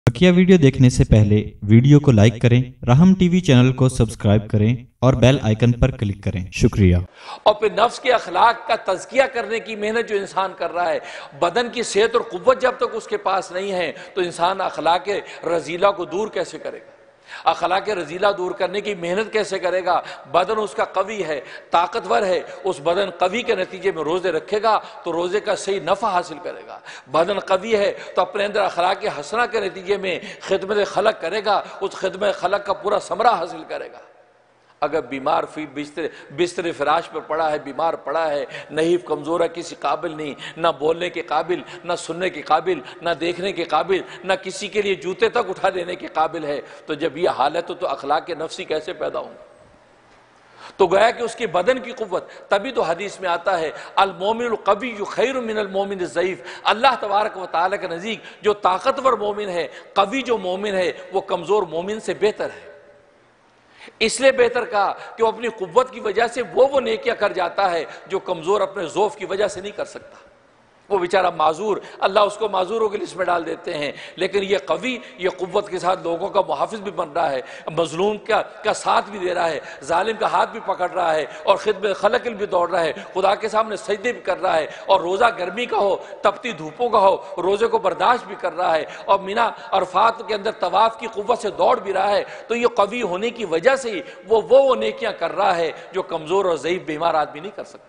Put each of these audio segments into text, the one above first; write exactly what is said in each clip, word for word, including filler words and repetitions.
बकिया video देखने से पहले वीडियो को लाइक करें, राहम टीवी चैनल को सब्सक्राइब करें और बेल आइकन पर क्लिक करें। शुक्रिया। और फिर नफ्स के अखलाक का तज़किया करने की मेहनत जो इंसान कर रहा है, बदन की सेहत और कुव्वत जब तक उसके पास नहीं है तो इंसान अखलाक रजीला को दूर कैसे करेगा, अखलाक रजीला दूर करने की मेहनत कैसे करेगा। बदन उसका कवी है, ताकतवर है, उस बदन कवी के नतीजे में रोज़े रखेगा तो रोज़े का सही नफ़ा हासिल करेगा। बदन कवी है तो अपने अंदर अखलाक हसना के नतीजे में खिदमत खलक करेगा, उस खिदमत खलक का पूरा समरा हासिल करेगा। अगर बीमार फी बिस्तर बिस्तर फराश पर पड़ा है, बीमार पड़ा है, नहीफ कमज़ोर है, किसी काबिल नहीं, ना बोलने के काबिल, ना सुनने के काबिल, ना देखने के काबिल, ना किसी के लिए जूते तक उठा देने के काबिल है, तो जब ये हालत हो तो अखलाक के नफ्सी कैसे पैदा होंगे। तो गया कि उसके बदन की कुव्वत, तभी तो हदीस में आता है अल मोमिनुल कविय्यु खैरुम मिनल मोमिनिज़ ज़ईफ़। अल्लाह तबारक व तआला के नज़दीक जो ताकतवर मोमिन है, कवी जो मोमिन है, वो कमज़ोर मोमिन से बेहतर है। इसलिए बेहतर कहा कि वो अपनी कुव्वत की वजह से वो वो नेकियां कर जाता है जो कमज़ोर अपने ज़ौफ़ की वजह से नहीं कर सकता। वो बेचारा माजूर, अल्लाह उसको माजूरों की लिस्ट में डाल देते हैं, लेकिन ये कवी ये कुव्वत के साथ लोगों का मुहाफिज भी बन रहा है, मजलूम का का साथ भी दे रहा है, जालिम का हाथ भी पकड़ रहा है और खिदमत खलक भी दौड़ रहा है, खुदा के सामने सजदे भी कर रहा है, और रोज़ा गर्मी का हो, तपती धूपों का हो, रोज़े को बर्दाश्त भी कर रहा है, और मिना अरफात के अंदर तवाफ़ की कुव्वत से दौड़ भी रहा है। तो ये कवी होने की वजह से ही वो वो वो नेकियां कर रहा है जो कमज़ोर और ज़ईफ़ बीमार आदमी नहीं कर सकता।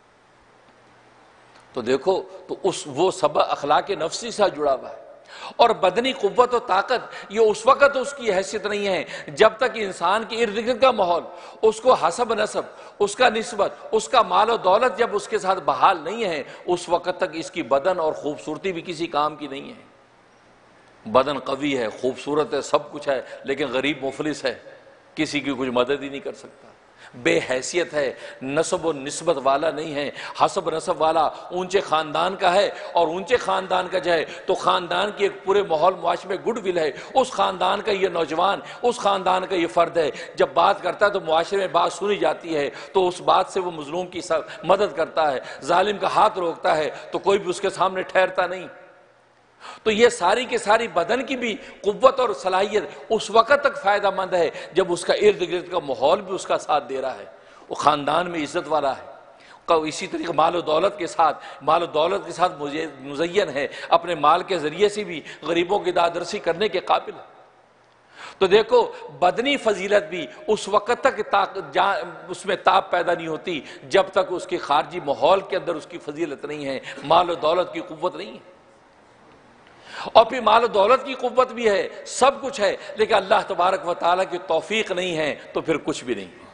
तो देखो, तो उस वो सब अखलाक नफ्सी से जुड़ा हुआ है। और बदनी कुव्वत और ताकत ये उस वक़्त उसकी हैसियत नहीं है जब तक इंसान के इर्द गिर्द का माहौल, उसको हसब नसब, उसका निस्बत, उसका माल और दौलत जब उसके साथ बहाल नहीं है, उस वक़्त तक इसकी बदन और खूबसूरती भी किसी काम की नहीं है। बदन कवी है, खूबसूरत है, सब कुछ है, लेकिन गरीब मुफलिस है, किसी की कुछ मदद ही नहीं कर सकता, बेहैसियत है, नस्ब और निस्बत वाला नहीं है, हसब नसब वाला ऊंचे ख़ानदान का है, और ऊंचे ख़ानदान का जो है तो ख़ानदान की एक पूरे माहौल मुआशरे में गुडविल है, उस ख़ानदान का ये नौजवान, उस ख़ानदान का ये फ़र्द है, जब बात करता है तो मुआशरे में बात सुनी जाती है, तो उस बात से वो मजलूम की मदद करता है, जालिम का हाथ रोकता है तो कोई भी उसके सामने ठहरता नहीं। तो ये सारी के सारी बदन की भी कुव्वत और सलाहियत उस वक़्त तक फ़ायदा मंद है जब उसका इर्द गिर्द का माहौल भी उसका साथ दे रहा है, वो ख़ानदान में इज़्ज़त वाला है, इसी तरीके माल दौलत के साथ माल दौलत के साथ मुज़य्यन है, अपने माल के ज़रिए से भी गरीबों की दादरसी करने के काबिल है। तो देखो, बदनी फजीलत भी उस वक़्त तक ताक उसमें ताप पैदा नहीं होती जब तक उसके खारजी माहौल के अंदर उसकी फजीलत नहीं है, माल दौलत की कुव्वत नहीं है। और फिर माल दौलत की कुव्वत भी है, सब कुछ है, लेकिन अल्लाह तबारक व तआला की तौफीक नहीं है तो फिर कुछ भी नहीं।